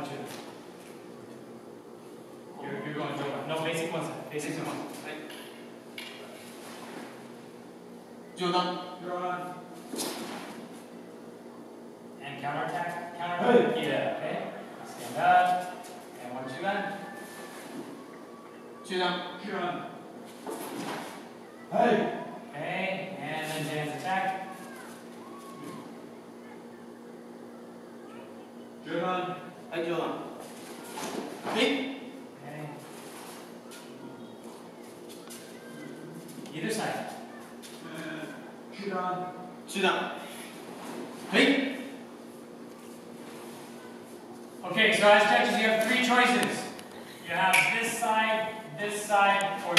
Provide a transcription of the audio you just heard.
two. You're going to one. No, basic one side. Basic one. You're on. And counterattack. Counter. Yeah, okay. Stand up. And 1, 2, gun. You're on. Okay, and then Jan's attack. You're on. Okay. Either side. You're on. Okay, so as judges, you have 3 choices. You have this side, or